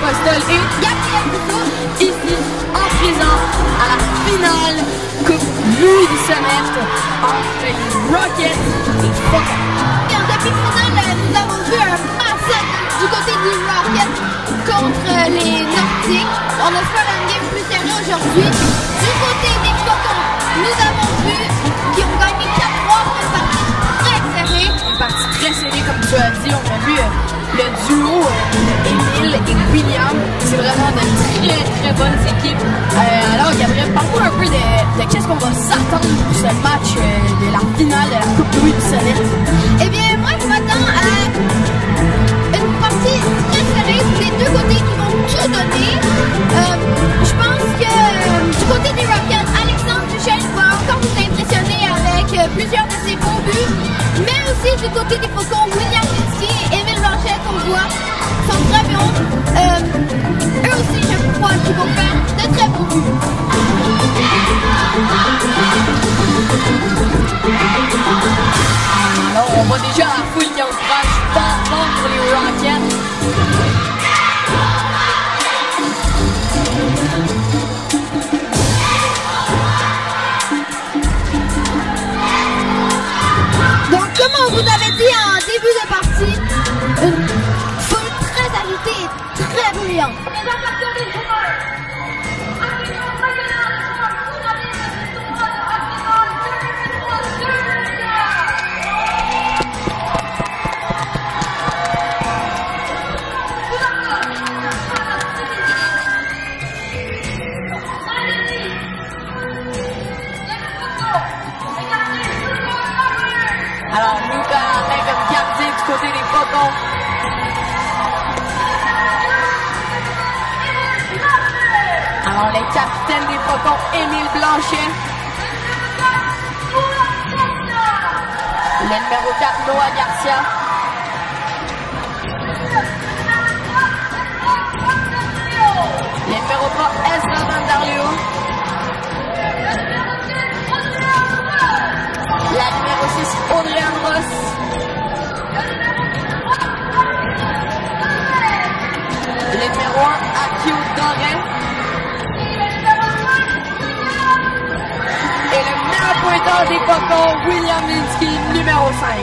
Apostol et Gabriel Rousseau, ici en présence à la finale Coupe Louis du semestre entre les Rockets et Faucons. Depuis finale, nous avons vu un massacre du côté des Rockets contre les Nordiques. On a fait un game plus sérieux aujourd'hui. Du côté des Faucons, nous avons vu qu'ils ont gagné 4-3 pour une partie très serrée. Une partie très serrée, comme tu as dit. On a vu le duo Émile et William. C'est vraiment de très bonnes équipes. Alors, Gabriel, parle-moi un peu de qu'est-ce qu'on va s'attendre pour ce match de la finale de la Coupe Louis du semestre. Eh bien, moi, je m'attends à une partie très serrée. Les deux côtés qui vont tout donner. Je pense que du côté des Rockets, Alexandre Duchesne va encore nous impressionner avec plusieurs de ses bons buts. Mais aussi du côté des Faucons, William Minsky et Émile Blanchet, qu'on voit, sont très bons. Eux aussi, je crois qu'ils vont faire de très bons buts. Alors, on voit déjà la foule qui encourage fort pour les Rockets. Donc, comme on vous avait dit en début de partie, une foule très agitée et très bruyante. Alors, Lucas Alain comme gardien du côté des Faucons. Alors, les capitaines des Faucons, Émile Blanchet. Le numéro 4, Noah Garcia. Le numéro 3, Ezra Vandarleo. La numéro 6, Audriane Ross. Le numéro 1, Akio Doré. Et le meilleur pointeur des Faucons, William Minsky, numéro 5.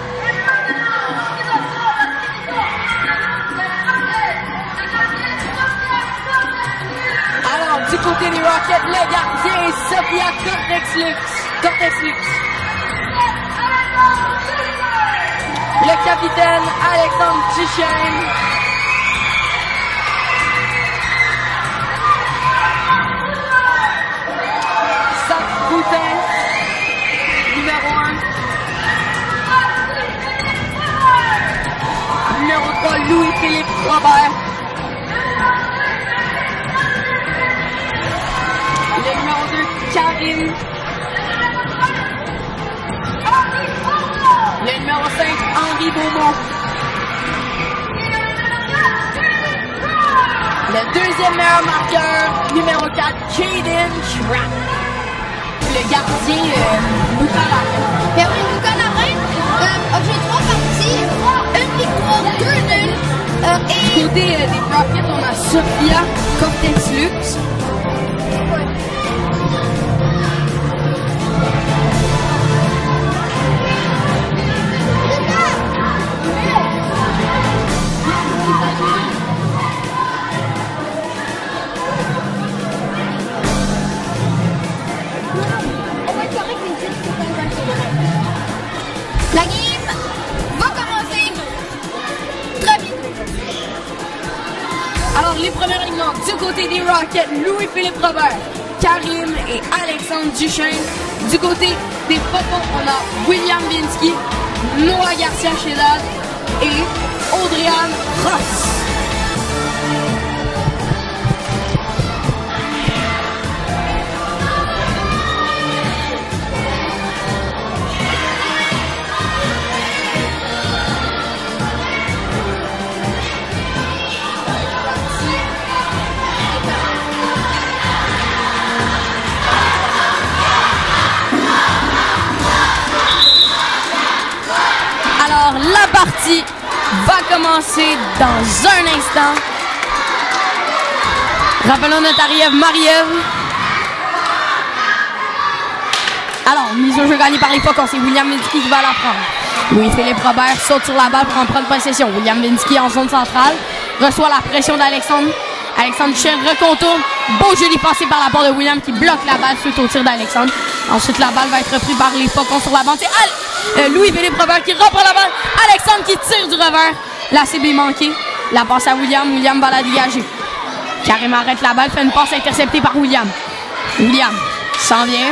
Alors, du côté des Rockets, le gardien, Sophia Cortex-Lux. Le capitaine, Alexandre Duchesne. Zach Boutin, numéro 1. Numéro 3, Louis-Philippe Robert. Le numéro 2, Karim. Le numéro 5, Henri Beaumont. Le deuxième meilleur marqueur, numéro 4, Jaden Schrapp. Le gardien, Lucas Larin. Mais oui, Lucas Larin a joué 3 parties, une victoire, 2 nuls. Du côté des Rockets, on a Sophia Cortex-Lux. La game va commencer très vite. Alors, les premiers alignements du côté des Rockets, Louis-Philippe Robert, Karim et Alexandre Duchesne. Du côté des Faucons, on a William Minsky, Noah Garcia-Chedad et Audriane Ross. partie va commencer dans un instant. Rappelons notre arrière Marie-Ève. Alors, mise au jeu gagnée par les Faucons. C'est William Vinsky qui va la prendre. Louis-Philippe Robert saute sur la balle pour en prendre possession. William Vinsky en zone centrale. Reçoit la pression d'Alexandre. Alexandre Duchesne recontourne. Beau jeu défensé par la part de William qui bloque la balle suite au tir d'Alexandre. Ensuite, la balle va être reprise par les Faucons sur la bande. C'est Louis-Philippe Robert qui reprend la balle. Alexandre qui tire du revers. La cible est manquée. La passe à William. William va la dégager. Karim arrête la balle. Fait une passe interceptée par William. William s'en vient.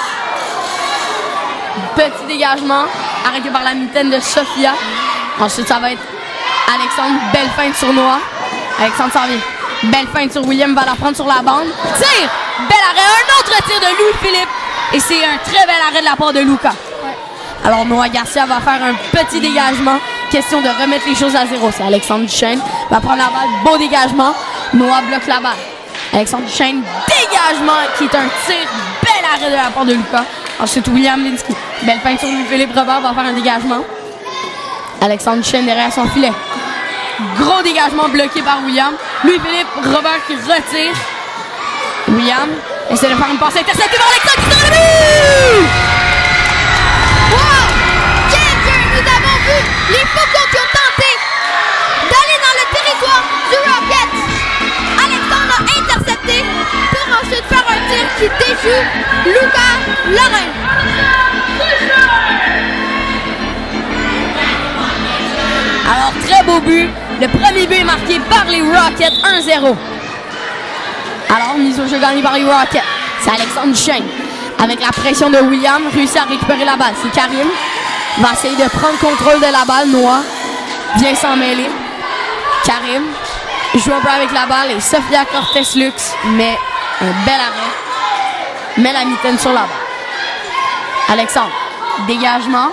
Petit dégagement. Arrêté par la mitaine de Sophia. Ensuite, ça va être Alexandre. Belle feinte sur Noah. Alexandre s'en vient. Belle feinte sur William. Va la prendre sur la bande. Tire. Bel arrêt. Un autre tir de Louis-Philippe. Et c'est un très bel arrêt de la part de Lucas. Ouais. Alors, Noah Garcia va faire un petit dégagement. Question de remettre les choses à zéro. C'est Alexandre Duchesne. Va prendre la balle. Beau dégagement. Noah bloque la balle. Alexandre Duchesne. Dégagement qui est un tir. Bel arrêt de la part de Lucas. Ensuite, William Linsky. Belle feinte sur Louis-Philippe Robert. Va faire un dégagement. Alexandre Duchesne derrière son filet. Gros dégagement bloqué par William. Louis-Philippe Robert qui retire. William essaie de faire une passe interceptée par Alexandre qui tire le but! Wow! Quel jeu! Nous avons vu les Faucons qui ont tenté d'aller dans le territoire du Rocket. Alexandre a intercepté pour ensuite faire un tir qui déjoue Lucas Lorrain. Alors, très beau but. Le premier but est marqué par les Rockets, 1-0. Alors, mise au jeu gagnée par les Rockets. C'est Alexandre Duchesne. Avec la pression de William, réussit à récupérer la balle. C'est Karim. Va essayer de prendre contrôle de la balle. Noah vient s'en mêler. Karim joue un peu avec la balle. Et Sophia Cortés-Lux met un bel arrêt. Met la mitaine sur la balle. Alexandre, dégagement.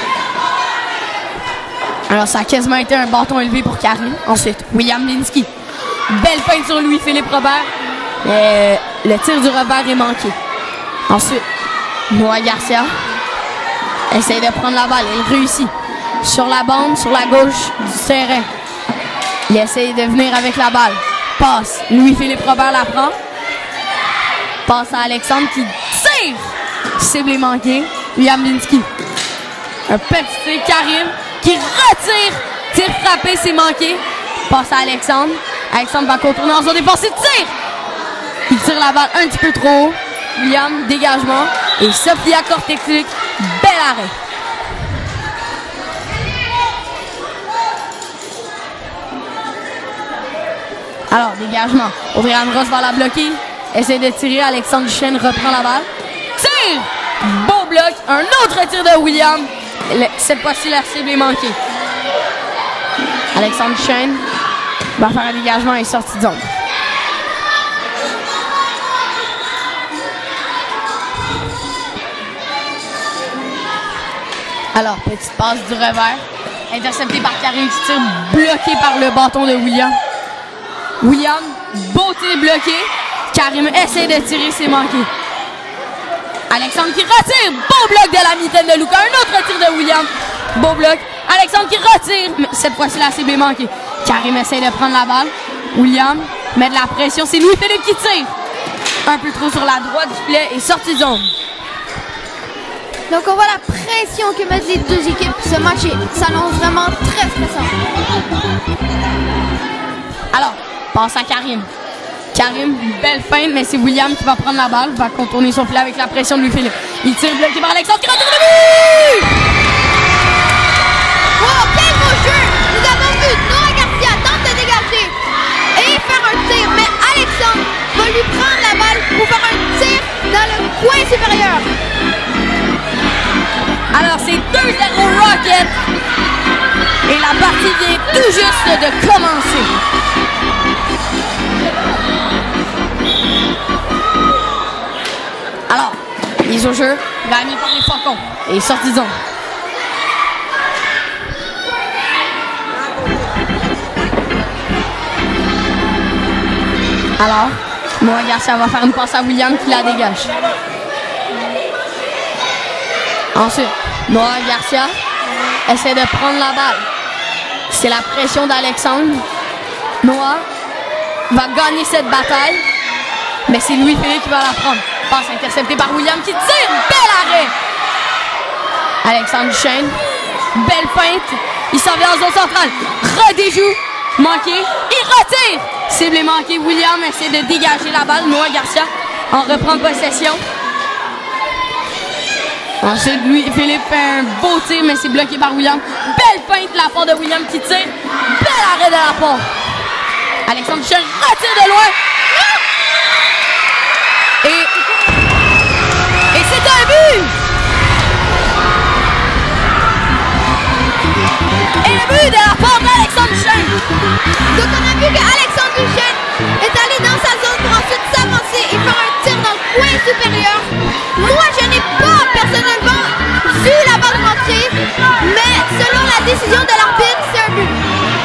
Alors, ça a quasiment été un bâton élevé pour Karim. Ensuite, William Linsky. Belle feinte sur Louis-Philippe Robert. Mais le tir du revers est manqué. Ensuite, Noah Garcia essaie de prendre la balle. Il réussit. Sur la bande, sur la gauche du terrain. Il essaie de venir avec la balle. Passe. Louis-Philippe Robert la prend. Passe à Alexandre qui tire. Cible est manquée. William Linsky. Un petit tir. Karim qui retire. Tir frappé, c'est manqué. Passe à Alexandre. Alexandre va contourner en zone défensive. Tire! Il tire la balle un petit peu trop haut. William, dégagement. Et Sophia Cortés-Lux, bel arrêt. Alors, dégagement. Audrey-Anne Ross va la bloquer. Essaie de tirer. Alexandre Duchesne reprend la balle. Tire! Beau bloc. Un autre tir de William. Cette fois-ci, la cible est manquée. Alexandre Duchesne va faire un dégagement et sortie de zone. Alors, petite passe du revers. Intercepté par Karim qui tire, bloqué par le bâton de William. William, beau tir bloqué. Karim essaie de tirer, c'est manqué. Alexandre qui retire, beau bloc de la mitaine de Lucas. Un autre tir de William, beau bloc. Alexandre qui retire, mais cette fois-ci la cible est manquée. Karim essaie de prendre la balle. William met de la pression, c'est Louis-Philippe qui tire. Un peu trop sur la droite du filet et sortie de zone. Donc on voit la pression que mettent les deux équipes. Ce match s'annonce vraiment très stressant. Alors, passe à Karim. Karim, belle feinte, mais c'est William qui va prendre la balle, va contourner son filet avec la pression de Louis-Philippe. Il tire bloqué par Alexandre qui retire le but! Wow, quel beau jeu! Nous avons vu Noah Garcia tente de dégager et faire un tir, mais Alexandre va lui prendre la balle pour faire un tir dans le coin supérieur. Alors, c'est 2-0 Rocket. Et la partie vient tout juste de commencer. Alors, mise au jeu, gagné par les Faucons. Et sortie de zone. Alors, Noah Garcia va faire une passe à William qui la dégage. Ensuite, Noah Garcia essaie de prendre la balle. C'est la pression d'Alexandre. Noah va gagner cette bataille. Mais c'est Louis-Philippe qui va la prendre. Passe interceptée par William qui tire. Bel arrêt. Alexandre Duchesne. Belle feinte. Il s'en vient en zone centrale. Redéjoue. Manqué. Il retire. Cible est manqué. William essaie de dégager la balle. Noah Garcia en reprend possession. Ensuite, Louis-Philippe fait un beau tir, mais c'est bloqué par William. Belle feinte de la part de William qui tire. Bel arrêt de la part. Alexandre Duchesne retire de loin. Et c'est un but! Et le but de la part d'Alexandre Duchesne. Donc on a vu que Alexandre Duchesne est allé dans sa zone pour ensuite s'avancer et faire un tir dans le coin supérieur. Moi, je n'ai pas personnellement vu la balle rentrer, mais selon la décision de l'arbitre, c'est un but.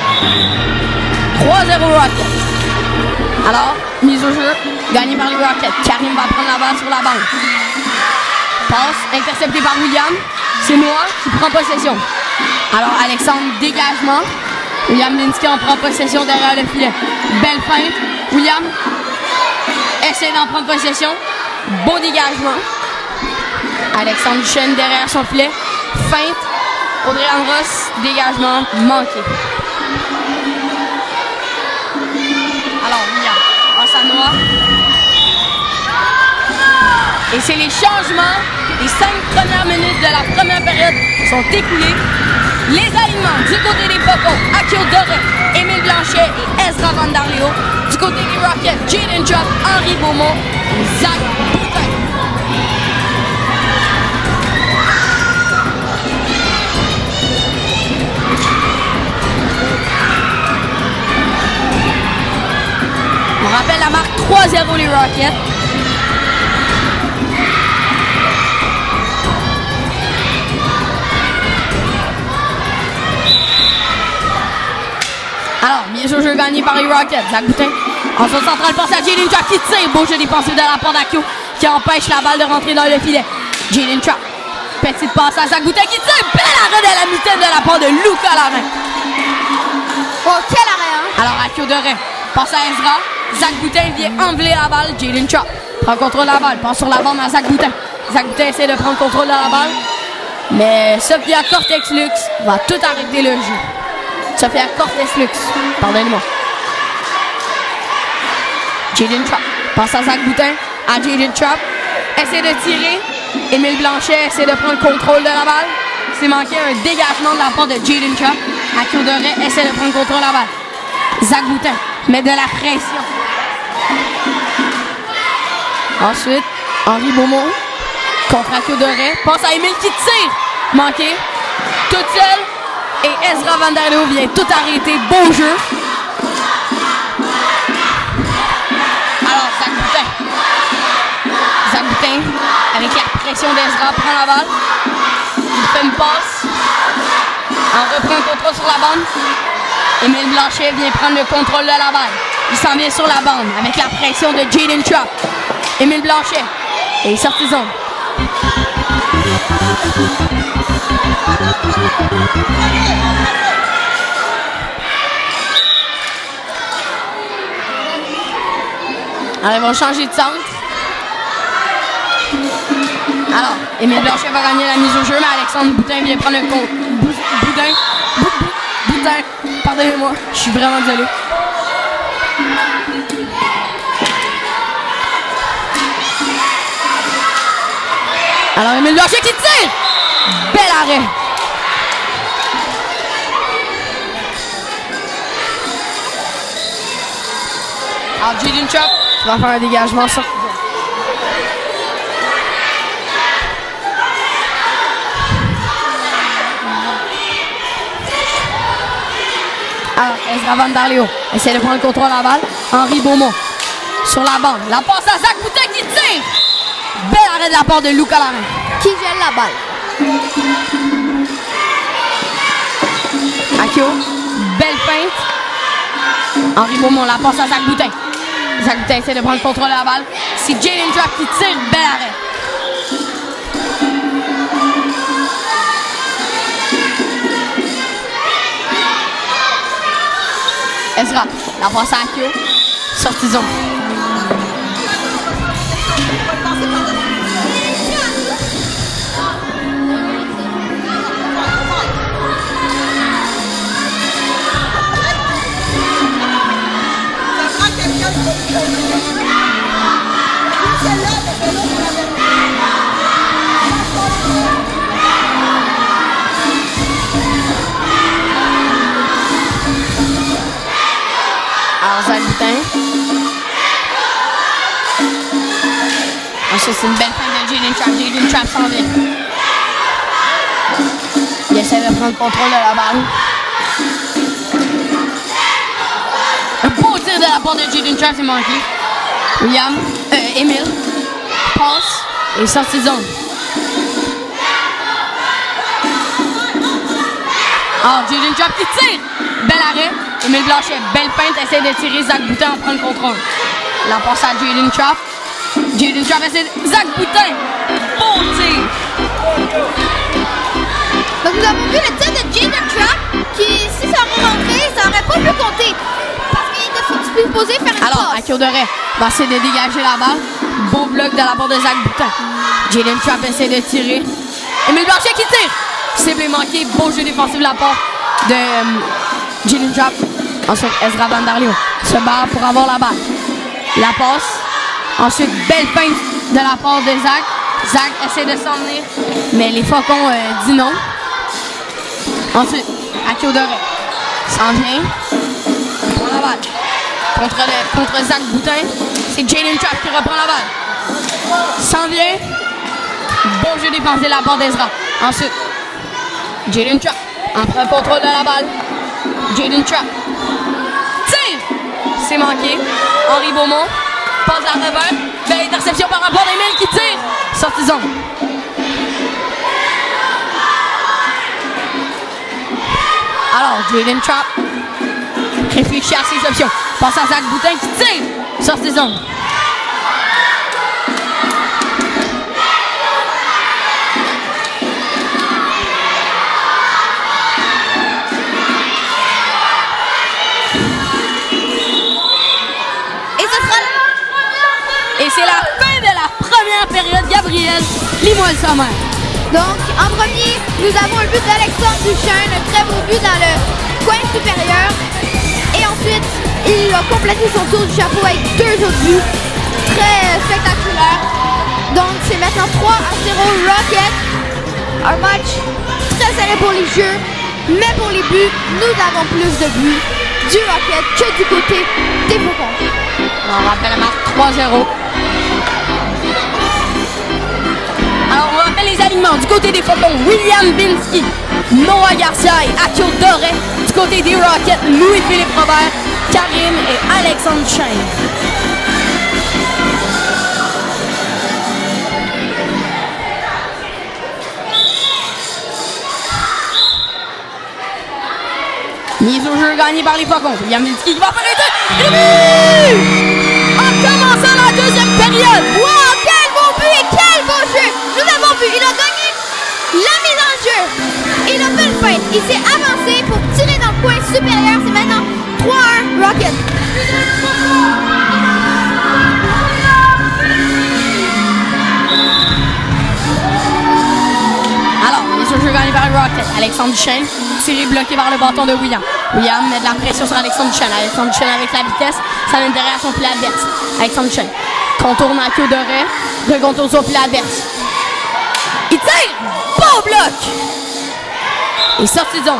3-0 Rocket. Alors, mise au jeu, gagnée par les Rockets. Karim va prendre la balle sur la bande. Passe, intercepté par William. C'est Noah qui prend possession. Alors, Alexandre, dégagement. William Linsky en prend possession derrière le filet. Belle feinte. William essaie d'en prendre possession. Beau dégagement. Alexandre Duchesne derrière son filet. Feinte. Audrey Amros, dégagement manqué. Alors, William passe à Noah. Et c'est les changements. Les 5 premières minutes de la première période sont écoulées. Les alignements du côté des Pocos, Akio Doré, Émile Blanchet et Ezra Vandarleo. Du côté des Rockets, Jaden Drop, Henri Beaumont et Zach Boutin. On rappelle la marque 3-0 les Rockets. Alors, mise au jeu gagné par les Rockets. Zach Boutin, en zone centrale, passe à Jaden Trapp qui tire. Beau jeu défensif de la part d'Akio qui empêche la balle de rentrer dans le filet. Jaden Trapp, petite passe à Zach Boutin qui tire. Bel arrêt de la mitaine de la part de Luca Larin. Oh, quel arrêt, hein? Alors, Akio Doré passe à Ezra. Zach Boutin vient enlever la balle. Jaden Trapp prend contrôle de la balle. Passe sur la bande à Zach Boutin. Zach Boutin essaie de prendre contrôle de la balle. Mais Sophia Cortex-Lux va tout arrêter le jeu. Sophia Cortex-Lux, pardonnez-moi. Jaden Trapp passe à Zach Boutin. À Jaden Trapp. Essaie de tirer. Émile Blanchet essaie de prendre le contrôle de la balle. C'est manqué un dégagement de la part de Jaden Trapp. Akio Doré essaie de prendre le contrôle de la balle. Zach Boutin met de la pression. Ensuite, Henri Beaumont contre Akio Doré. Passe à Émile qui tire. Manqué. Toute seule. Et Ezra Vandarleo vient tout arrêter. Beau jeu. Alors, Zach Boutin. Zach Boutin, avec la pression d'Ezra, prend la balle. Il fait une passe. En reprend le contrôle sur la bande. Émile Blanchet vient prendre le contrôle de la balle. Il s'en vient sur la bande avec la pression de Jaden Trapp. Émile Blanchet est sorti zone. Alors, ils vont changer de centre. Alors, Émile Blanchet va gagner la mise au jeu, mais Alexandre Boutin vient prendre le compte. Boutin, pardonnez-moi, je suis vraiment désolé. Alors, Émile Blanchet qui tire! Bel arrêt! Alors, Jaden Trapp va faire un dégagement sur. Alors, Ezra Vandarleo essaie de prendre le contrôle de la balle. Henri Beaumont sur la bande. La passe à Zach Boutin qui tire! Bel arrêt de la part de Luca Larin. Qui gèle la balle. Akio, belle feinte. Henri Beaumont, la passe à Zach Boutin. Zach Boutin essaie de prendre le contrôle de la balle. C'est Jaden Trapp qui tire. Bel arrêt. Ezra, la passe à Akio. Sortie zone. Zag-Boutin. Ensuite, c'est une belle fin de Jaden Trapp. Jaden Trapp s'en vient. Il essaie de prendre le contrôle de la balle. Un beau tir de la part de Jaden Trapp, c'est manqué. Émile. Passe. Et sortie de zone. Alors, Jaden Trapp qui tire. Bel arrêt. Émile Blanchet, belle feinte, essaie de tirer. Zag-Boutin en prend le contrôle. La passe à Jaden Trapp. Jaden Trapp essaie de... Zag-Boutin. Bon tir. Donc nous avons vu le tir de Jaden Trapp qui, si ça aurait rentré, ça aurait pas pu compter. Parce qu'il était supposé faire une Alors, passe. Akio-Doré va essayer de dégager la balle. Beau bloc de la part de Zag-Boutin. Jaden Trapp essaie de tirer. Émile Blanchet qui tire. Cible est manqué. Beau jeu défensif de la part de Jaden Trapp. Ensuite, Ezra Bandarlio se bat pour avoir la balle. La passe. Ensuite, belle feinte de la part de Zag. Zag essaie de s'en venir, mais les Faucons disent non. Ensuite, Akio-Doré s'en vient. Prend la balle. Contre Zag-Boutin, c'est Jaden Trapp qui reprend la balle. S'en vient. Bon jeu défensif de la part d'Ezra. Ensuite, Jaden Trapp en prend le contrôle de la balle. Jaden Trapp tire. C'est manqué. Henri Beaumont passe la revers. Belle interception par rapport d'Emile qui tire. Sortie de zone. Alors, Jaden Trapp réfléchit à ses options. Passe à Zag-Boutin qui tire. Sortie de zone. Et c'est la fin de la première période. Gabriel, lis-moi le sommaire. Donc, en premier, nous avons le but d'Alexandre Duchesne, un très beau but dans le coin supérieur. Et ensuite, il a complété son tour du chapeau avec 2 autres buts. Très spectaculaire. Donc, c'est maintenant 3-0 Rocket. Un match très serré pour les jeux. Mais pour les buts, nous avons plus de buts du Rocket que du côté des Faucons. On rappelle la marque 3-0. Alors, on rappelle les alignements. Du côté des Faucons, William Binsky, Noah Garcia et Akio-Doré. Du côté des Rockets, Louis-Philippe Robert, Karim et Alexandre Chain. Mise au jeu gagnée par les Faucons. William Binsky qui va faire un tir. Et but! En commençant la deuxième période. Wow, quel beau but et quel beau jeu! Nous avons vu, il a gagné la mise en jeu. Il a fait une feinte. Il s'est avancé pour tirer dans le coin supérieur. C'est maintenant 3-1 Rocket. Alors, mise au jeu gagnée par les Rockets. Alexandre Duchesne, tiré bloqué par le bâton de William. William met de la pression sur Alexandre Duchesne. Alexandre Duchesne avec la vitesse, ça mène derrière son filet adverse. Alexandre Duchesne contourne à queue dorée, recontourne son filet adverse. Il tire! Beau bloc! Et sortie de zone.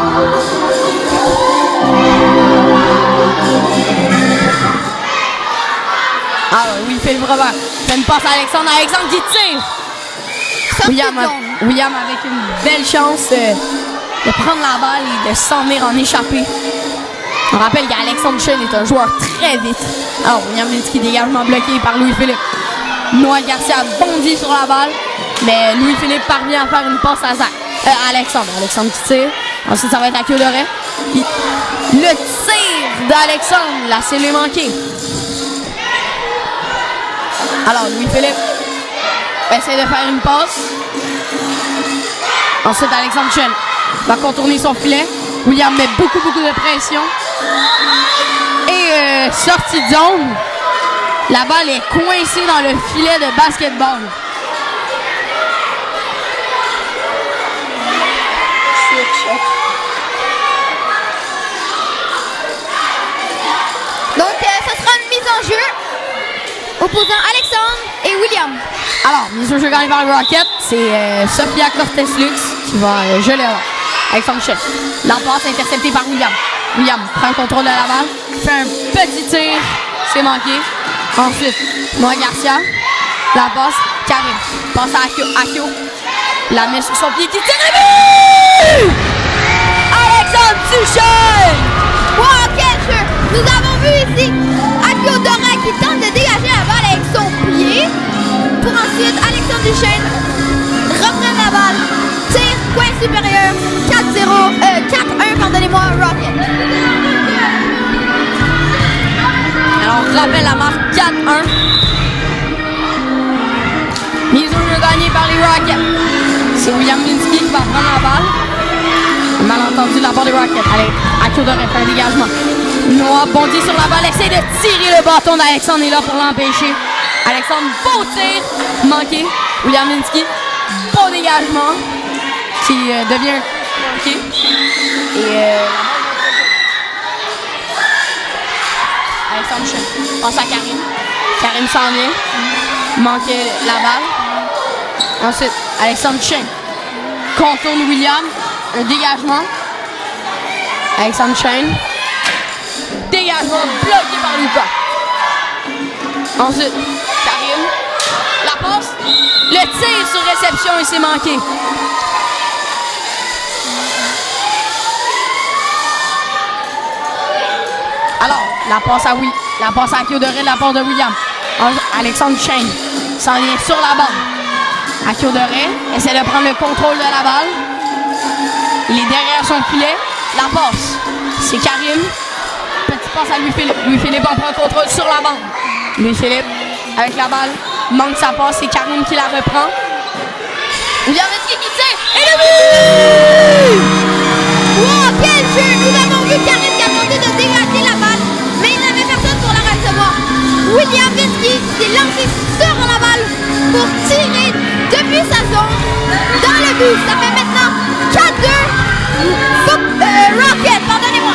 Ah oui, Philippe Robert fait une passe à Alexandre. Alexandre qui tire! William avec une belle chance de prendre la balle et de s'en venir en échapper. On rappelle qu'Alexandre Duchesne est un joueur très vite. Alors, William Binsky dégagement bloqué par Louis-Philippe. Noah Garcia bondit sur la balle, mais Louis-Philippe parvient à faire une passe à Alexandre. Alexandre qui tire. Ensuite, ça va être Akio-Doré. Le tir d'Alexandre, la cible est manquée. Alors, Louis-Philippe essaie de faire une passe. Ensuite, Alexandre Duchesne va contourner son filet. William met beaucoup de pression. Et sortie de zone. La balle est coincée dans le filet de basketball. Donc, ça sera une mise en jeu opposant Alexandre et William. Alors, mise au jeu gagnée par le Rocket, c'est Sophia Cortés-Lux qui va geler Alexandre Duchesne. La passe interceptée par William. William prend le contrôle de la balle, fait un petit tir c'est manqué. Ensuite, Noah Garcia. La passe, Karim. Passe à Akio. La met sur son pied qui tire le but! Alexandre Duchesne! Wow, quel jeu! Nous avons vu ici Akio Dora qui tente de dégager la balle avec son pied. Pour ensuite, Alexandre Duchesne reprendre la balle. Tire, coin supérieur. 4-1, pardonnez-moi, Rocket. Alors, on rappelle la marque 4-1. Mise au jeu gagnée par les Rockets. C'est William Minsky qui va prendre la balle. Malentendu de la part des Rockets. Allez, Akio Dora fait un dégagement. Noah bondit sur la balle, essaie de tirer le bâton d'Alexandre est là pour l'empêcher. Alexandre, beau tir, manqué. William Minsky, bon dégagement, qui devient manqué. Et Alexandre Duchesne passe à Karim. Karim s'en vient. Manquait la balle. Ensuite, Alexandre Duchesne contourne William. Un dégagement. Alexandre Duchesne. Dégagement bloqué par Lucas. Ensuite, Karim. La passe. Le tir sur réception et c'est manqué. Alors, la passe à Akio Doré de la part de William. Alexandre Duchesne s'en vient sur la balle. Akio Doré essaie de prendre le contrôle de la balle. Il est derrière son filet. La passe, c'est Karim. Petit passe à Louis-Philippe. Louis-Philippe en prend le contrôle sur la bande. Louis-Philippe avec la balle. Manque sa passe, c'est Karim qui la reprend. William Minsky qui tire. Et le but! Wow, quel jeu! Nous avons vu Karim qui a tenté de dégager la balle, mais il n'avait personne pour la recevoir. William Minsky s'est lancé sur la balle pour tirer depuis sa zone dans le but. Ça fait maintenant 4-2. Rocket, pardonnez-moi.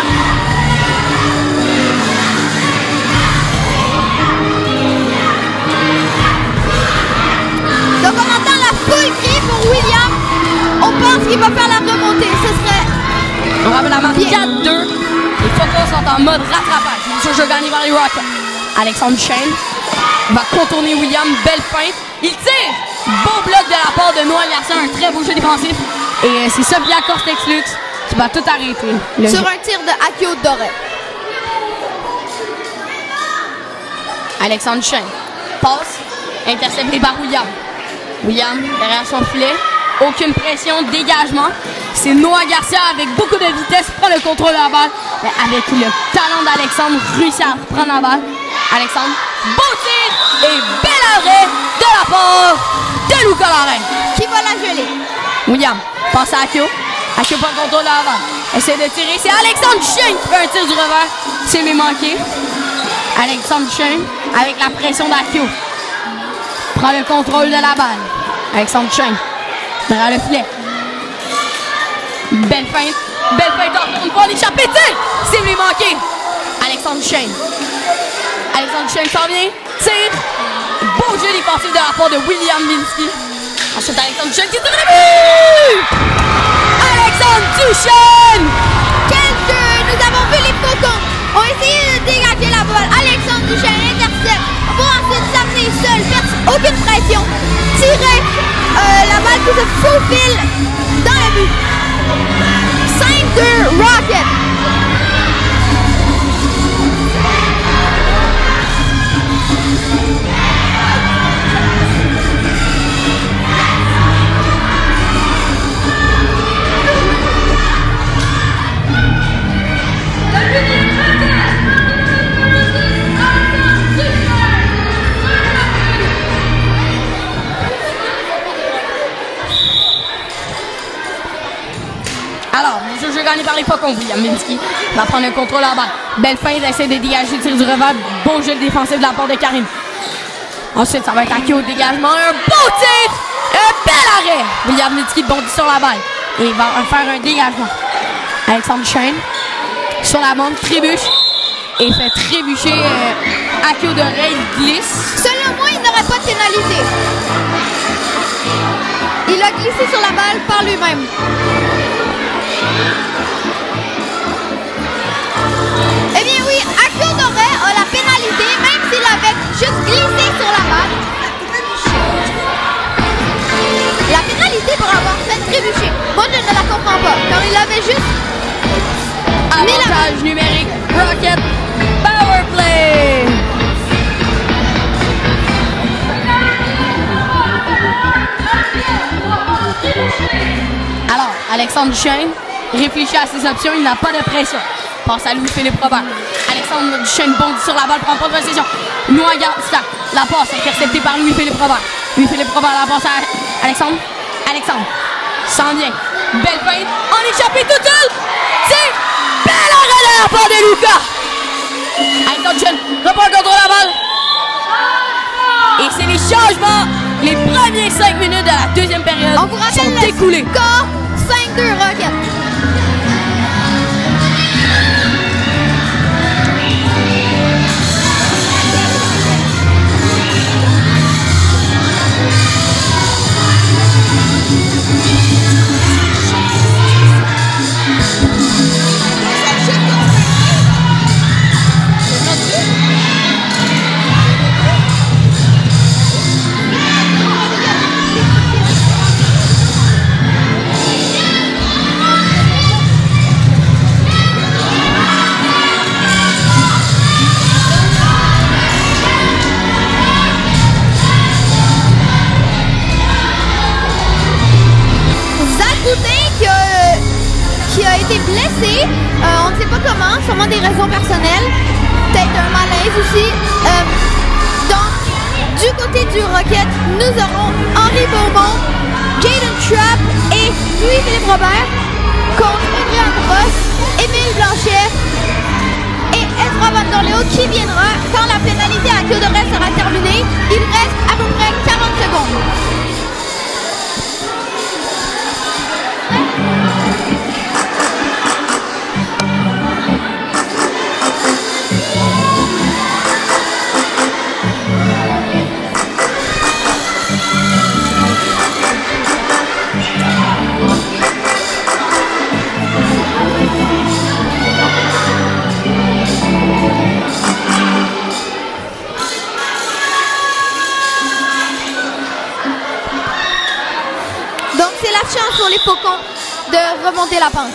Donc on entend la foule crier pour William. On pense qu'il va faire la remontée. Ce serait... On rappelle la marque 4-2. Les Focos sont en mode rattrapage. Bien sûr, je gagne par les Rockets. Alexandre Duchesne va contourner William. Belle feinte. Il tire. Beau bloc de la part de Noah Garcia. Un très beau jeu défensif. Et c'est Sophia Cortex-Lux qui va tout arrêter. Sur un tir de Akio Doré. Alexandre Duchesne passe. Intercepté par William. William derrière son filet. Aucune pression. Dégagement. C'est Noah Garcia avec beaucoup de vitesse. Prend le contrôle de la balle. Mais avec le talent d'Alexandre, réussit à reprendre la balle. Alexandre, beau tir et bel arrêt de la part de Lucas Lorraine. Qui va la geler? William passe à Akio. Akio prend le contrôle de la balle. Essaie de tirer. C'est Alexandre Duchesne qui fait un tir du revers. C'est lui manqué. Alexandre Duchesne avec la pression d'Akio. Prend le contrôle de la balle. Alexandre Duchesne derrière le filet. Belle feinte. Belle feinte en retourne pour l'échapper. C'est lui manqué. Alexandre Duchesne. Alexandre Duchesne s'en vient. Tire. Beau jeu défensif de la part de William Minsky. Ensuite, Alexandre Duchesne qui tire le but! Alexandre Duchesne! Quel jeu! Nous avons vu les Faucons ont essayé de dégager la balle. Alexandre Duchesne intercepte pour ensuite s'amener seul, faire aucune pression. Tirer la balle qui se faufile dans le but. 5-2 Rocket. Alors, le jeu gagné par les Faucons. William Minsky va prendre le contrôle à la balle. Belle feinte, essaie de dégager le tir du revers. Beau jeu défensif de la part de Karim. Ensuite, ça va être Akio au dégagement. Un beau tir! Un bel arrêt! William Minsky bondit sur la balle. Et il va faire un dégagement. Alexandre Duchesne sur la bande, trébuche. Et fait trébucher Akio de Ray, il glisse. Selon moi, il n'aurait pas de pénalité. Il a glissé sur la balle par lui-même. Eh bien oui, Akio Doré a la pénalité, même juste glissé sur la balle. La pénalité pour avoir fait trébucher. Moi, je ne la comprends pas. Car il avait juste mis la balle. Avantage numérique. Rocket. Power play. Alors, Alexandre Duchesne réfléchit à ses options. Il n'a pas de pression. Passe à Louis-Philippe Robert. Alexandre Duchesne bondit sur la balle, prend pas de possession. Noah Garde-Stack. La passe interceptée par Louis-Philippe Robert. Louis-Philippe Robert la passe à Alexandre. Alexandre s'en vient. Belle feinte. En échappé tout seul. C'est belle arrêt de la part de Lucas. Alexandre Duchesne reprend contre la balle. Et c'est les changements. Les premiers 5 minutes de la deuxième période On vous rappelle sont écoulés. Score 5-2 Rocket. Qui a été blessé, on ne sait pas comment, sûrement des raisons personnelles, peut-être un malaise aussi. Donc, du côté du Rocket, nous aurons Henri Beaumont, Jaden Trapp et Louis-Philippe Robert contre Adrien Gross, Émile Blanchet et Ezra Van der Leeuw qui viendra quand la pénalité à queue de reste sera terminée. Il reste à peu près 40 secondes. Chance pour les Faucons de remonter la pente.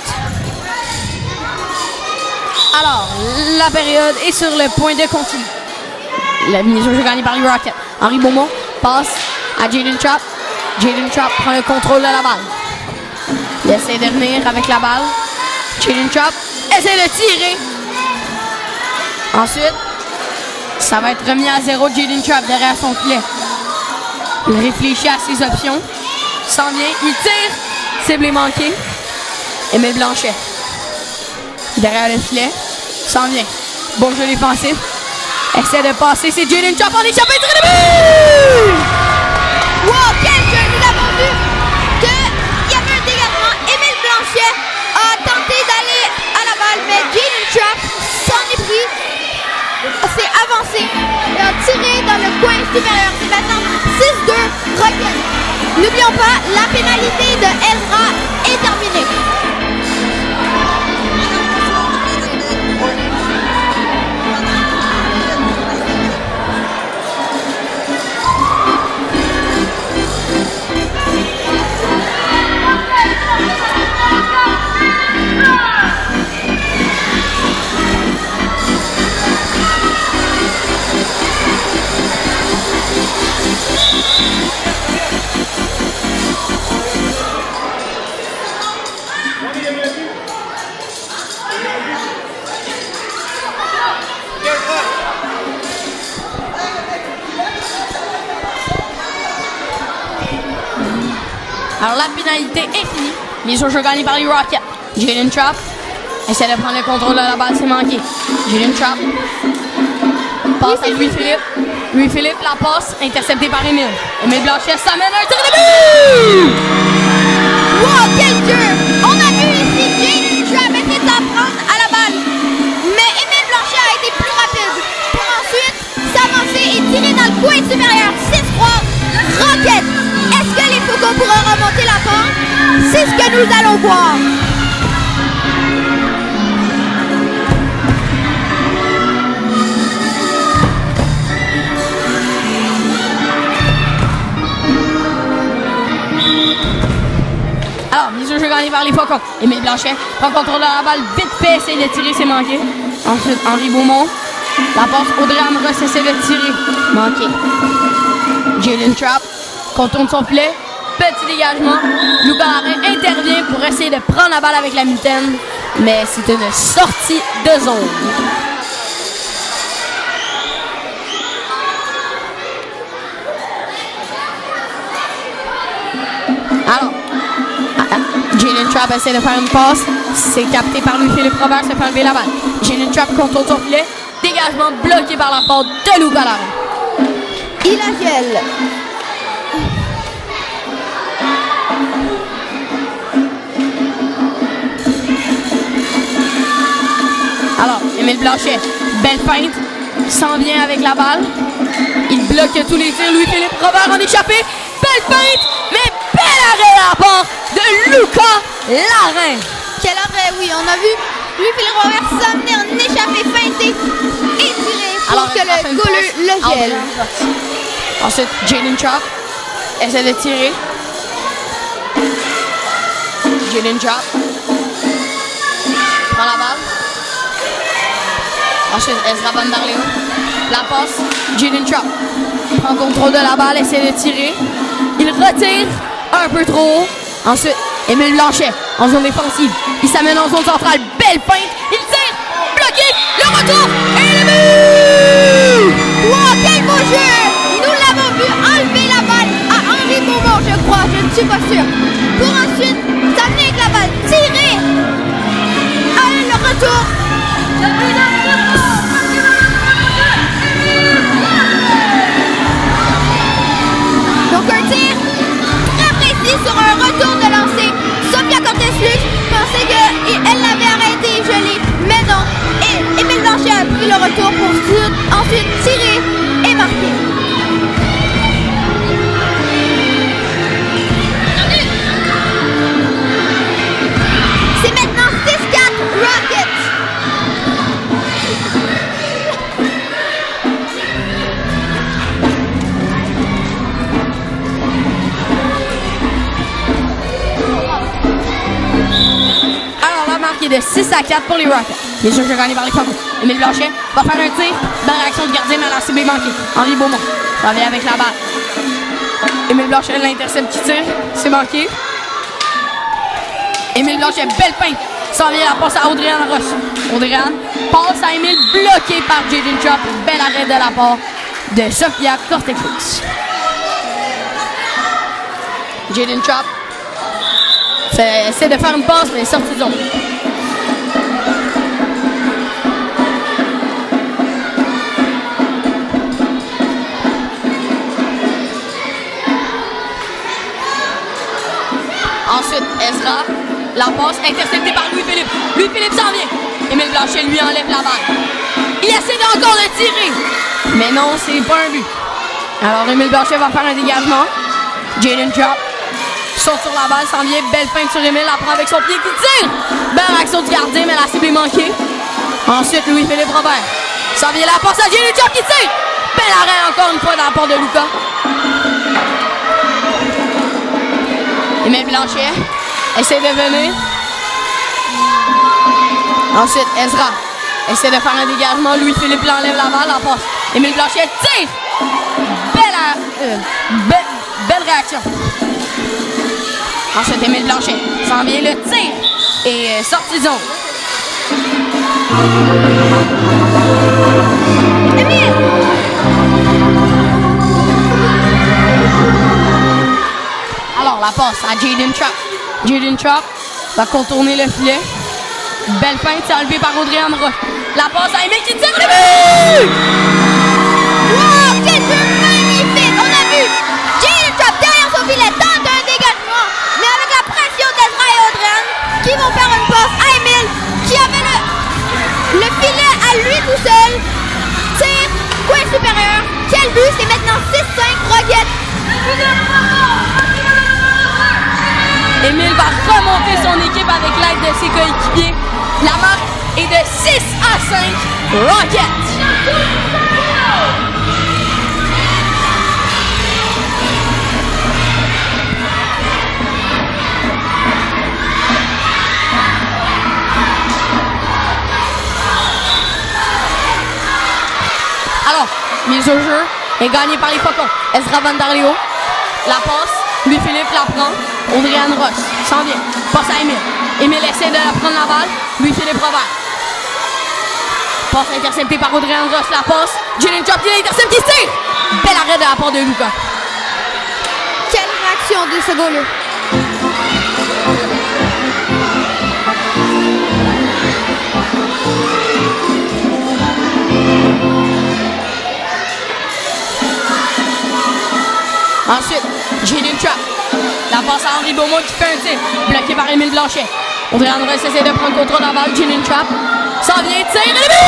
Alors, la période est sur le point de continuer. La mise au jeu gagnée par les Rockets. Henri Beaumont passe à Jaden Trapp. Jaden Trapp prend le contrôle de la balle. Il essaie de venir avec la balle. Jaden Trapp essaie de tirer. Ensuite, ça va être remis à 0. Jaden Trapp derrière son filet. Il réfléchit à ses options. S'en vient, il tire, cible est manquée. Émile Blanchet. Derrière le filet, s'en vient. Bon jeu défensif. Essaie de passer, c'est Jaden Trapp en échappé, tir de but! Wow, quel jeu! Nous avons vu qu'il y avait un dégagement. Émile Blanchet a tenté d'aller à la balle, mais Jaden Trapp s'en est pris. S'est avancé et a tiré dans le coin supérieur. C'est maintenant 6-2 Rocket. N'oublions pas, la pénalité de Ezra est terminée. Alors la pénalité est finie. Les jeux gagnés par les Rockets. Jaden Trapp essaie de prendre le contrôle de la balle, c'est manqué. Jaden Trapp passe à Louis-Philippe. Louis-Philippe la passe, intercepté par Émile. Émile Blanchet s'amène un tir de but! Wow, quel jeu! On a vu ici Jaden Trapp essayer de s'apprendre à la balle. Mais Émile Blanchet a été plus rapide pour ensuite s'avancer et tirer dans le coin supérieur. 6-3 Rocket. Est-ce que les Faucons pourront remonter la pente? C'est ce que nous allons voir. Alors, bien sûr, je vais gagner par les Faucons. Émile Blanchet prend contrôle de la balle, vite fait, essaye de tirer, c'est manqué. Ensuite, Henri Beaumont. La passe, Audrey Amros essaie de tirer. Manqué. Jalen Trapp contourne son filet. Petit dégagement. Luca Larin intervient pour essayer de prendre la balle avec la mitaine. Mais c'est une sortie de zone. Alors, Jalen Trapp essaie de faire une passe. C'est capté par Louis-Philippe Robert, se fait enlever la balle. Jalen Trapp contourne son filet. Dégagement bloqué par la faute de Luca Larin. Il a gel. Alors, Émile Blanchet, belle feinte, s'en vient avec la balle. Il bloque tous les tirs. Louis-Philippe Robert en échappé. Belle feinte, mais bel arrêt à la porte de Luca Larin. Quel arrêt, oui, on a vu Louis-Philippe Robert s'amener en échappé, feinté et tiré pour que le goaler le gèle. Ensuite, Jalen Trapp essaie de tirer. Jalen Trapp prend la balle. Ensuite, Ezra Bandarleo. La passe. Jalen Trapp prend contrôle de la balle, essaie de tirer. Il retire un peu trop haut. Ensuite, Émile Blanchet en zone défensive. Il s'amène en zone centrale. Belle feinte. Il tire. Bloqué. Le retour. Et le but! Wow, quel beau jeu! Nous l'avons vu enlever la balle à Henri Beaumont, je crois. Je ne suis pas sûr. Pour ensuite s'amener avec la balle. Tirer. Allez, le retour. Donc un tir très précis sur un retour de lancer. Sophia Cortés-Lux pensait qu'elle l'avait arrêté gelé, mais non. Et Émile Blanchet a pris le retour pour ensuite tirer et marquer. C'est maintenant 6-4 Rockets. Qui est de 6-4 pour les Rockets. Bien sûr, je vais gagner par les Faucons. Émile Blanchet va faire un tir. Bonne réaction de gardien, mais la cible est manquée. Henri Beaumont s'en vient avec la balle. Émile Blanchet l'intercepte qui tire. C'est manqué. Émile Blanchet, belle feinte. S'en vient la passe à Audrey-Anne Ross. Audrey-Anne passe à Émile, bloqué par Jalen Trapp. Bel arrêt de la part de Sophia Cortés-Lux. Jalen Trapp essaie de faire une passe, mais sortie de zone. Ensuite, Ezra, la passe interceptée par Louis-Philippe. Louis-Philippe s'en vient. Émile Blanchet lui enlève la balle. Il essaie encore de tirer. Mais non, c'est pas un but. Alors, Émile Blanchet va faire un dégagement. Jalen Trapp saute sur la balle, s'en vient. Belle feinte sur Émile, la prend avec son pied qui tire. Belle action du gardien, mais la cible est manquée. Ensuite, Louis-Philippe Robert s'en vient, la passe à Jalen Trapp qui tire. Bel arrêt encore une fois dans la part de Luca. Émile Blanchet essaie de venir. Ensuite, Ezra essaie de faire un dégagement. Louis-Philippe l'enlève la balle, la passe. Émile Blanchet tire. Belle réaction. Ensuite, Émile Blanchet s'en vient le tir. Et sortie de zone. Émile! Alors, la passe à Jalen Trapp. Jalen Trapp va contourner le filet. Belle feinte, c'est enlevé par Audrey-Anne Ross. La passe à Émile qui tire le but! Wow, quel jeu magnifique! On a vu Jalen Trapp derrière son filet tente un dégagement, mais avec la pression d'Ezra et Audrey-Anne qui vont faire une passe à Émile qui avait le filet à lui tout seul. Tire, coin supérieur. Quel but! C'est maintenant 6-5 Rockets. Émile va remonter son équipe avec l'aide de ses coéquipiers. La marque est de 6-5 Rockets. mise au jeu est gagnée par les Faucons. Ezra Van Der Leo. La passe. Louis-Philippe la prend. Audrey-Anne Ross s'en vient. Passe à Émile. Émile essaie de la prendre la balle. Louis-Philippe Robert. Passe interceptée par Audrey-Anne Ross. La passe. Jalen Chop qui l'intercepte, qui tire. Bel arrêt de la part de Lucas. Quelle réaction de ce goal-là. Ensuite, Jalen Chop. La passe à Henri Beaumont qui fait un tir. Bloqué par Émile Blanchet. Audrey-Anne Ross essaie de prendre contrôle de la balle. Jalen Chop s'en vient, tire et le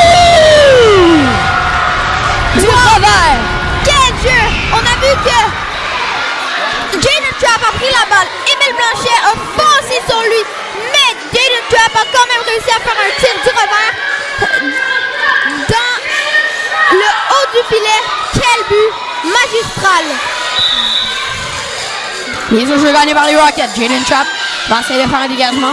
but! Du revers! Quel jeu! On a vu que Jalen Chop a pris la balle. Émile Blanchet a foncé sur lui. Mais Jalen Chop a quand même réussi à faire un tir du revers dans le haut du filet. Quel but magistral! Mise au jeu gagnée par les Rockets. Jalen Chop va essayer de faire un dégagement.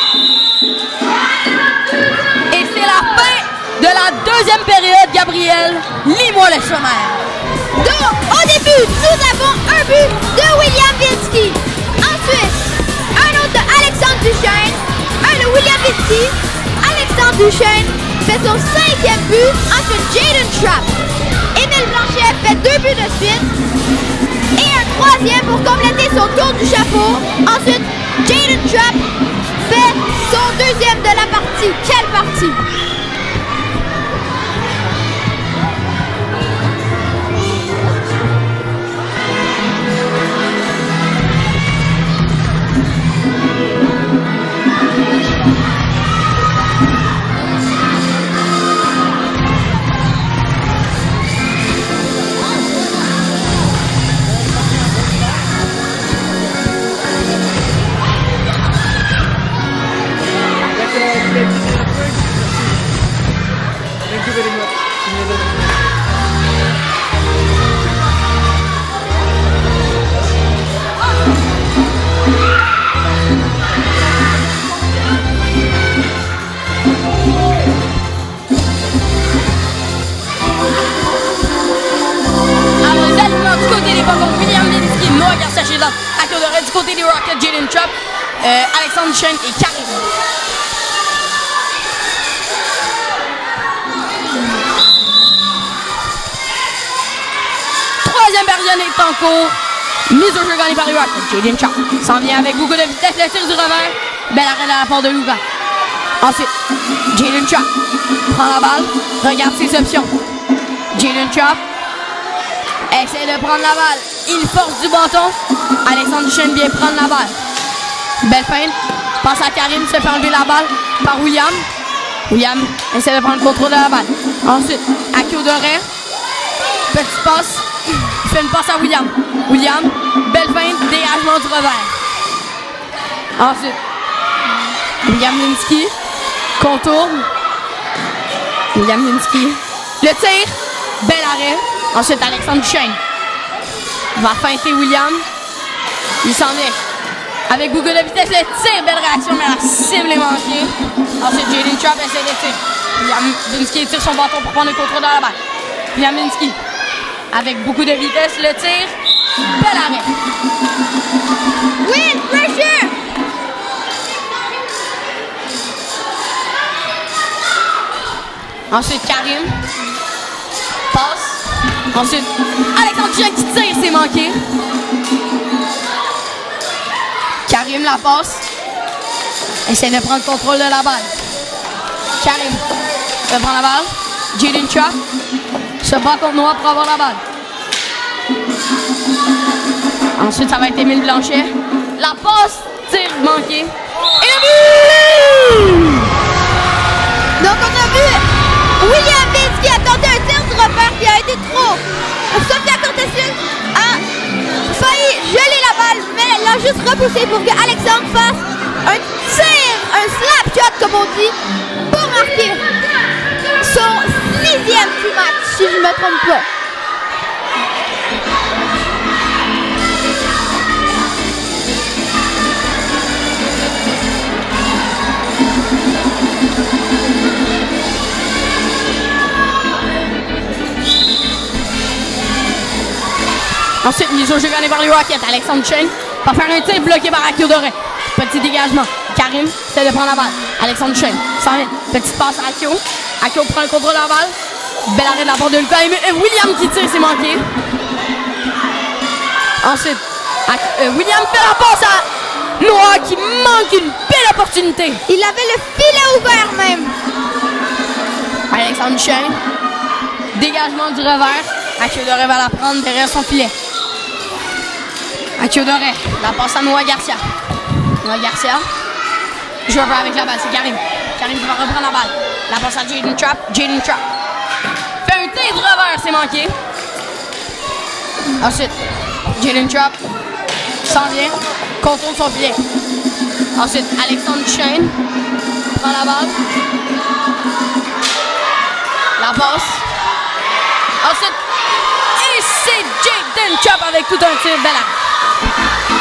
Et c'est la fin de la deuxième période, Gabriel. Lis-moi le sommaire. Donc, au début, nous avons un but de William Vinsky. Ensuite, un autre de Alexandre Duchesne. Un de William Vinsky. Alexandre Duchesne fait son 5e but. Ensuite, Jalen Chop. Émile Blanchet fait 2 buts de suite. Et un 3e pour compléter son tour du chapeau. Ensuite, Jalen Chop fait son 2e de la partie. Quelle partie! Du côté des Rockets, Jalen Chop, Alexandre Duchesne et Karim. Troisième période est en cours. Mise au jeu gagnée par les Rockets. Jalen Chop s'en vient avec beaucoup de vitesse. Le tir du revers. Bel arrêt de la part de Lucas. Ensuite, Jalen Chop prend la balle. Regarde ses options. Jalen Chop essaie de prendre la balle. Il force du bâton. Alexandre Duchesne vient prendre la balle. Belle feinte. Passe à Karim, se fait enlever la balle par William. William essaie de prendre le contrôle de la balle. Ensuite, Akio Doré. Petite passe. Il fait une passe à William. William, belle feinte, dégagement du revers. Ensuite, William Linsky contourne. William Linsky. Le tir. Bel arrêt. Ensuite, Alexandre Duchesne va feinter William. Il s'en vient. Avec beaucoup de vitesse, le tir. Belle réaction, mais la cible est manquée. Ensuite, Jalen Chop essaie de tirer. William Linsky tire son bâton pour prendre le contrôle de la balle. William Linsky. Avec beaucoup de vitesse, le tir. Bel arrêt. Will pressure! Ensuite, Karim. Passe. Ensuite, Alexandre Duchesne qui tire, c'est manqué. Karim la passe. Essaie de prendre le contrôle de la balle. Karim reprend la balle. Jalen Chop se bat contre Noah pour avoir la balle. Ensuite, ça va être Émile Blanchet. La passe, tir manqué. Et le but! Donc, on a vu William Bates qui a tenté un tir du repère qui a été trop. Sophia Cortesian a failli geler la balle, mais elle l'a juste repoussé pour que Alexandre fasse un tir, un slap shot comme on dit, pour marquer son 6e du match, si je ne me trompe pas. Ensuite, mise au jeu gagné par les Rockets. Alexandre Chain va faire un tir bloqué par Akio Doré. Petit dégagement. Karim essaie de prendre la balle. Alexandre Chain s'en vient. Petite passe à Akio. Akio prend le contrôle de la balle. Bel arrêt de la part de Lucas. Et William qui tire, c'est manqué. Ensuite, William fait la passe à Noah qui manque une belle opportunité. Il avait le filet ouvert même. Alexandre Chain. Dégagement du revers. Akio Doré va la prendre derrière son filet. Akio Doré. La passe à Noah Garcia. Noah Garcia. Joue un peu avec la balle. C'est Karim. Karim qui va reprendre la balle. La passe à Jaden Trapp. Jaden Trapp. Fait un tir de revers. C'est manqué. Ensuite, Jaden Trapp s'en vient. Contourne son filet. Ensuite, Alexandre Chain prend la balle. La passe. Ensuite, et c'est Jaden Trapp avec tout un tir. Bel arrêt.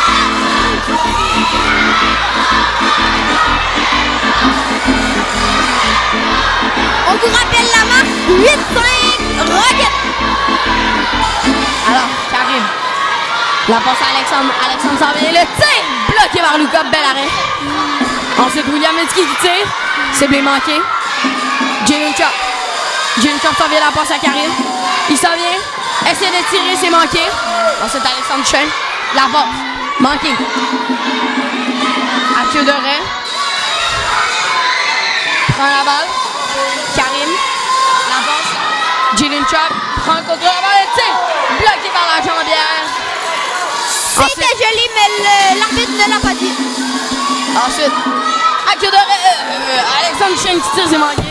On vous rappelle la marque 8-5 Rocket. Alors, Karim. La passe à Alexandre. Alexandre s'en vient. Le tir bloqué par Lucas. Bel arrêt. Ensuite, William Metzky qui tire. C'est bien manqué. Jaden Trapp. Jaden Trapp s'en vient. La passe à Karim. Il s'en vient. Essaie de tirer. C'est manqué. Ensuite, Alexandre Chain. La passe. Manqué. Akio Doré. Prend la balle. Karim. La passe. Jaden Trapp. Prend le contrôle. La balle. Le tir. Bloqué par la jambière. C'était joli, mais l'arbitre ne l'a pas dit. Ensuite, Akio Doré, Alexandre Chain qui tire, c'est manqué.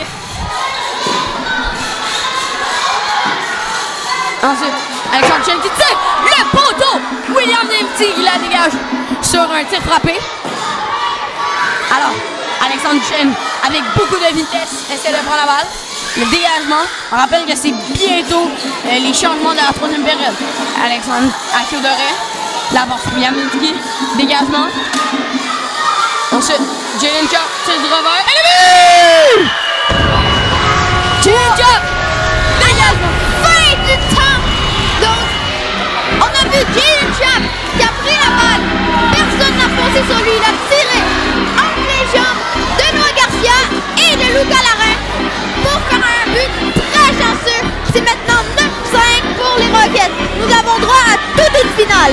Ensuite, Alexandre Chain qui tire, le poteau. William Metzky, il la dégage sur un tir frappé. Alors, Alexandre Chain, avec beaucoup de vitesse, essaie de prendre la balle. Le dégagement, on rappelle que c'est bientôt les changements de la troisième période. Alexandre Akio Doré. La passe, William Metzky, dégagement. Ensuite, Jaden Trapp, tir du revers. Et le but! Jaden Trapp, dégagement. Fin du temps. Donc, on a vu Jaden Trapp qui a pris la balle. Personne n'a foncé sur lui. Il a tiré entre les jambes de Noah Garcia et de Lucas Larin pour faire un but très chanceux. C'est maintenant 9-5 pour les Rockets. Nous avons droit à toute une finale.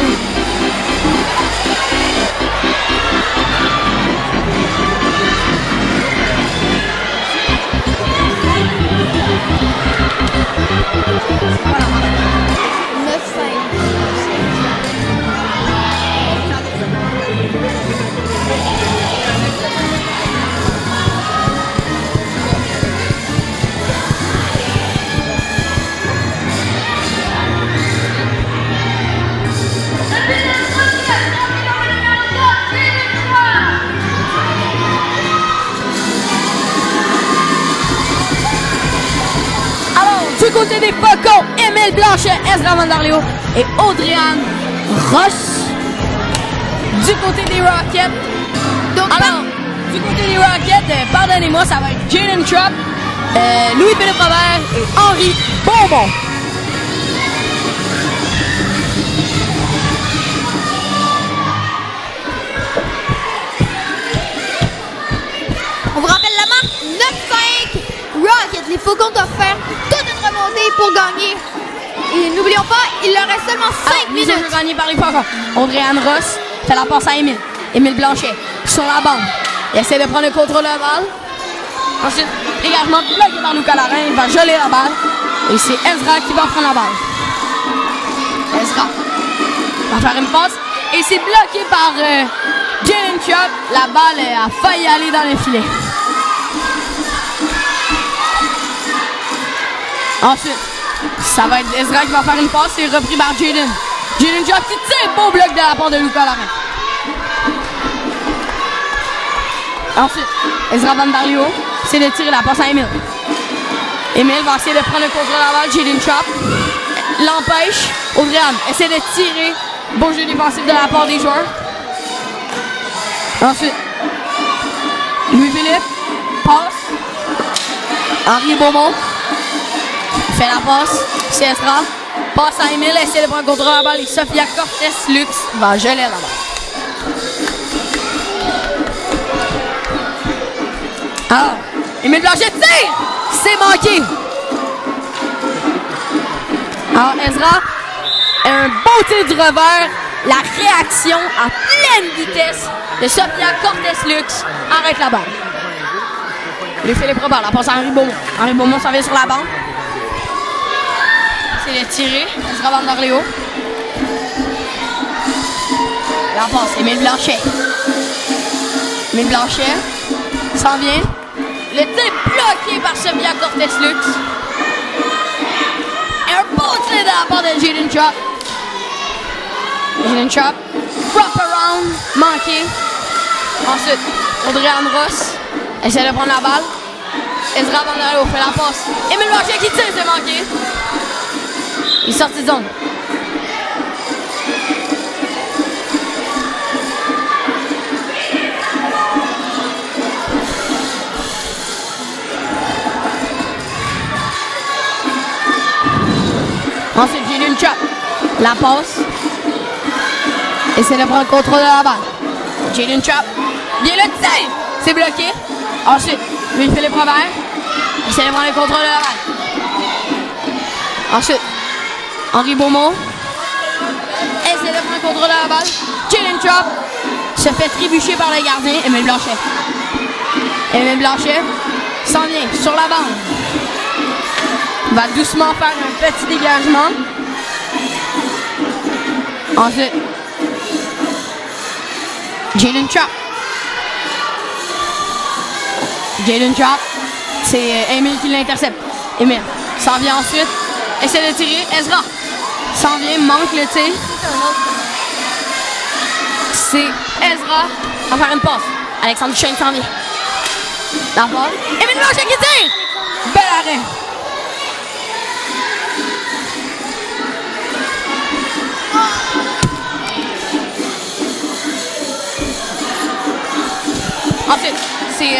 Du côté des Faucons, Émile Blanchet, Ezra Mandarlio et Audrey-Anne Ross. Du côté des Rockets, donc, alors, du côté des Rockets, pardonnez-moi, ça va être Jaden Trapp, Louis-Philippe Robert et Henri Beaumont. On vous rappelle la marque 9-5 Rockets. Les Faucons doivent faire toute une remontée pour gagner. Et n'oublions pas, il leur reste seulement 5 minutes. Mise au jeu gagnée par les Faucons. Audrey-Anne Ross fait la passe à Émile. Émile Blanchet sur la bande. Il essaie de prendre le contrôle de la balle. Ensuite, dégagement bloqué par Lucas Larin. Il va geler la balle. Et c'est Ezra qui va prendre la balle. Ezra va faire une passe. Et c'est bloqué par Jaden Trapp. La balle a failli aller dans les filets. Ensuite, ça va être Ezra qui va faire une passe. C'est repris par Jaden. Jaden Trapp qui tire. Beau bloc de la part de Lucas Larin. Ensuite, Ezra Mandarlio essaie de tirer la passe à Émile. Émile va essayer de prendre le contrôle de la balle. Jaden Trapp l'empêche. Audrey-Anne essaie de tirer. Beau jeu défensif de la part des joueurs. Ensuite, Louis-Philippe passe. Henri Beaumont fait la passe. C'est Ezra. Passe à Émile, essaie de prendre contrôle de la balle et Sophia Cortés-Lux va geler la balle. Alors, Émile Blanchet tire! C'est manqué! Alors, Ezra, un beau tir du revers. La réaction à pleine vitesse de Sophia Cortés-Lux arrête la balle. Lui Philippe Robert, la passe à Henri Beaumont. Henri Beaumont s'en vient sur la bande. C'est le tiré. Ezra Van der Leo. La passe, Émile Blanchet. Émile Blanchet s'en vient. Le tir bloqué par Sophia Cortés-Lux. Un beau tir de la part de Jaden Chop. Jaden Chop. Wrap around. Manqué. Ensuite, Audrey Anne Ross essaie de prendre la balle. Ezra Van der Leo fait la passe. Émile Blanchet qui tire, c'est manqué. Il est sorti de zone. Ensuite, j'ai une chop. La passe. Essaie de prendre le contrôle de la balle. Jalen Chop. Bien le tir. C'est bloqué. Ensuite, Louis-Philippe Robert. Essaie de prendre le contrôle de la balle. Ensuite, Henri Beaumont. Essaie de prendre le contrôle de la balle. Jalen Chop se fait trébucher par le gardien. Émile Blanchet. Émile Blanchet s'en vient sur la bande. Va doucement faire un petit dégagement. Ensuite, Jalen Chop. Jalen Chop. C'est Émile qui l'intercepte. Émile s'en vient ensuite. Essaie de tirer. Ezra s'en vient, manque le tir. C'est Ezra à faire une passe. Alexandre Duchesne s'en vient. La balle. Émile Blanchet qui tire. Bel arrêt. Ensuite, c'est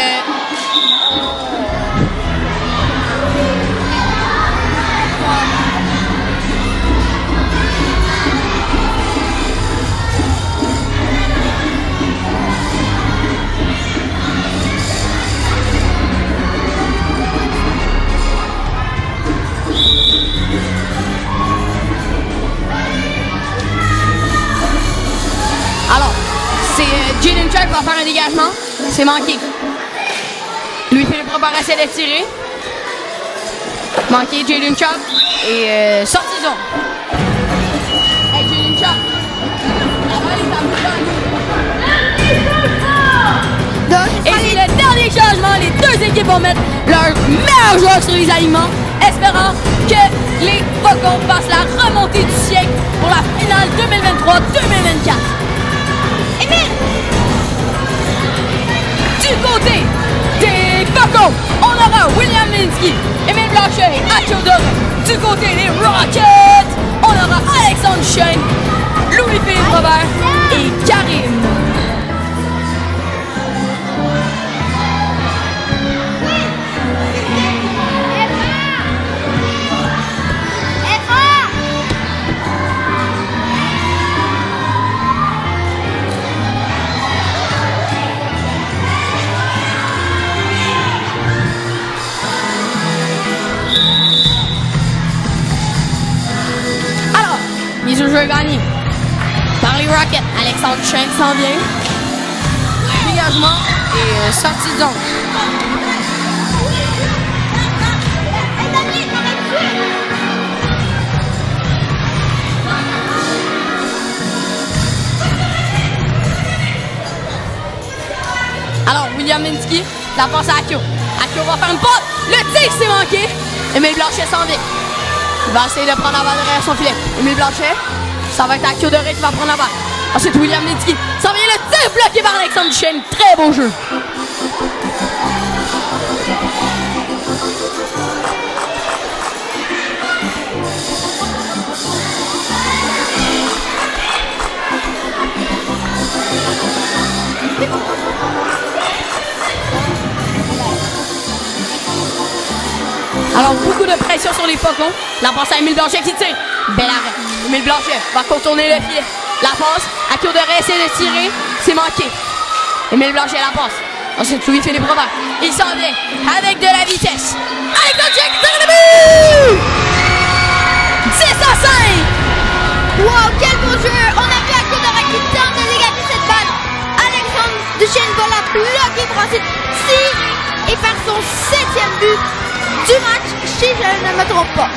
alors, c'est Jaden Chop qui va faire un dégagement. C'est manqué. Louis-Philippe Robert essaie de tirer. Manqué, Jalen Chop. Et sorti de zone. Hey, Jalen Chop. La balle est à bout. Et c'est le dernier changement. Les deux équipes vont mettre leurs meilleurs joueurs sur les aliments, espérant que les Faucons fassent la remontée du siècle pour la finale 2023-2024. Du côté des Faucons, on aura William Linsky, Émile Blanchet et Akio Doré. Du côté des Rockets, on aura Alexandre Duchesne, Louis-Philippe Robert et Karim. Mise au jeu gagnée par les Rockets. Alexandre Duchesne s'en vient. Dégagement et sortie de zone. Alors, William Minsky, la passe à Akio. Akio va faire une passe. Le tir s'est manqué. Émile Blanchet s'en vient. Il va essayer de prendre la balle derrière son filet. Émile Blanchet, ça va être Akio Doré qui va prendre la balle. Ensuite, William Minsky. Ça vient le tir bloqué par Alexandre Duchesne. Très beau jeu. Alors, beaucoup de pression sur les Faucons. La passe à Émile Blanchet qui tire. Bel arrêt. Émile Blanchet va contourner le filet. La passe. Akio Doré essaie de tirer. C'est manqué. Émile Blanchet la passe. Ensuite, Louis-Philippe Robert. Il s'en vient avec de la vitesse. Alexandre Check dans le but! 6-5! Wow, quel beau jeu! On a vu Akio Doré qui tente de dégager cette balle. Alexandre Duchesne va la bloquer pour ensuite tirer et faire son 7e but du match, si je ne me trompe pas.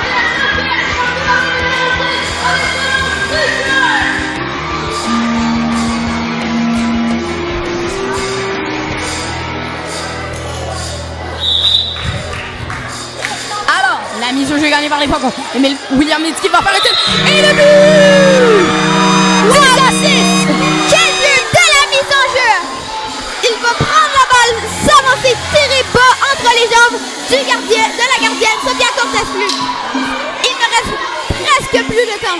Alors, la mise au jeu gagnée par les Falcons. Emile William Nitzki va faire le tir. Et le but! 10-6! Quel but de la mise en jeu! Il va prendre la balle, s'avancer, tirer bas entre les jambes du gardien, de la gardienne, Sophia Cortez-Flux. Il ne reste presque plus de temps.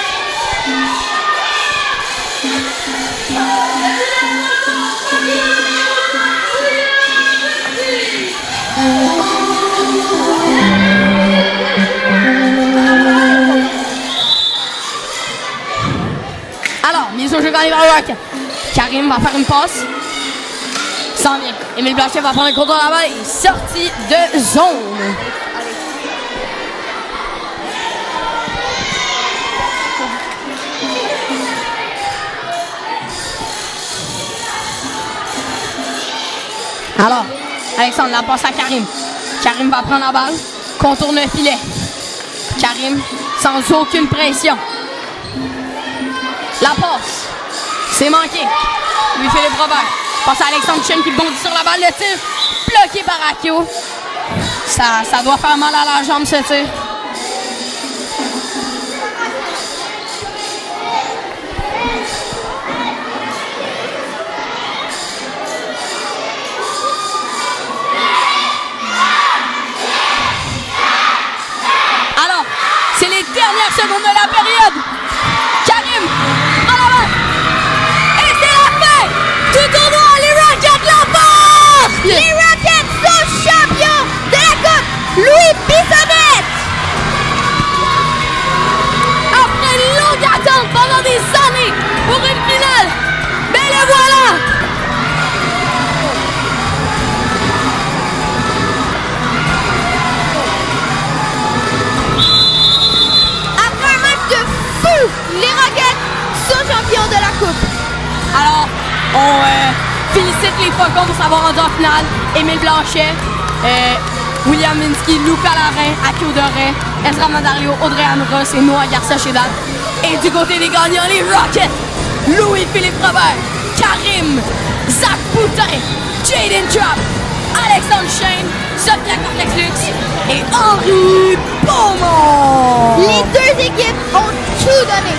Alors, mise au jeu gagnée par le Rocket. Karim va faire une passe. S'en vient. Émile Blanchet va prendre le contrôle de la balle et sortie de zone. Alors, Alexandre la passe à Karim. Karim va prendre la balle, contourne le filet. Karim sans aucune pression. La passe, c'est manqué. Louis-Philippe Robert passe à Alexandre Chen qui bondit sur la balle. Le tir bloqué par Akio. Ça doit faire mal à la jambe ce tir. Alors, c'est les dernières secondes de la période. Karim prend la balle. Et c'est la fin du tournoi. Les Rockets l'emportent. Les Rockets sont champions de la Coupe Louis Bissonnette. Après une longue attente pendant des années pour une finale, mais le voilà. Après un match de fou, les Rockets sont champions de la Coupe. Alors, on félicite les Falcons pour s'avoir rendu en finale. Émile Blanchet, William Minsky, Luca Larin, Akio Doré, Ezra Madario, Audrey Anne-Ross et Noah Garcia-Chedat. Et du côté des gagnants, les Rockets, Louis-Philippe Robert, Karim, Zach Poutin, Jaden Trapp, Alexandre Shane, Sophia Cortex-Lux et Henri Beaumont. Les deux équipes ont tout donné.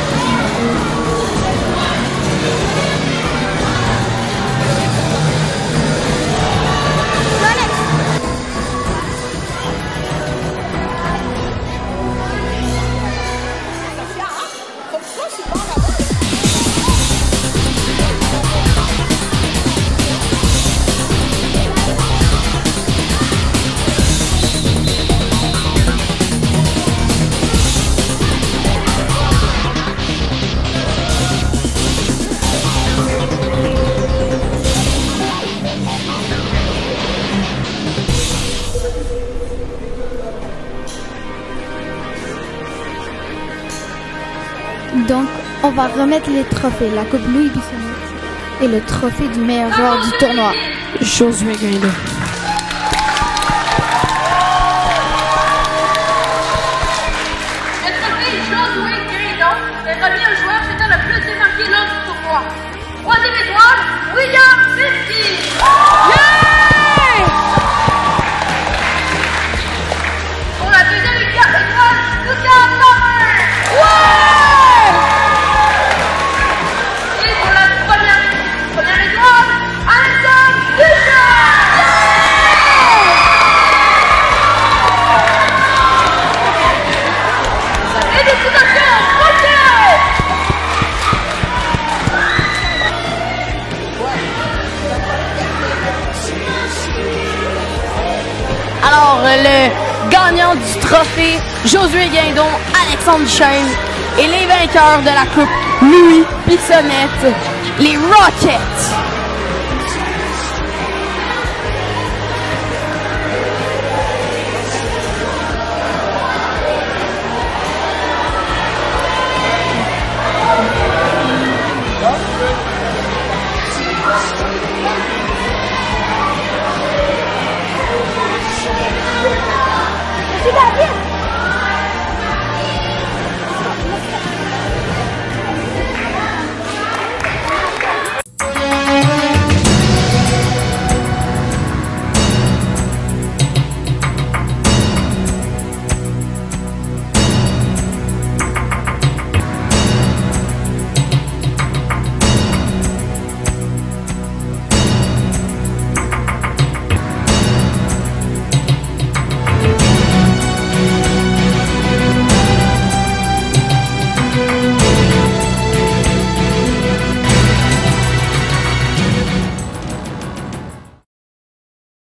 Donc, on va remettre les trophées, la Coupe Louis Bissonnette et le trophée du meilleur joueur du tournoi. Josué Guindon. Le trophée Josué Guindon est remis au joueur s'étant le plus démarqué lors du tournoi. Troisième étoile, William Minsky. Pour la deuxième étoile, Luca Larin. Et pour la première étoile, Alexandre Duchesne. Félicitations, Rockets! Alors, le gagnants du trophée Josué Guindon, Alexandre Duchesne et les vainqueurs de la coupe Louis Bissonnette, les Rockets. David!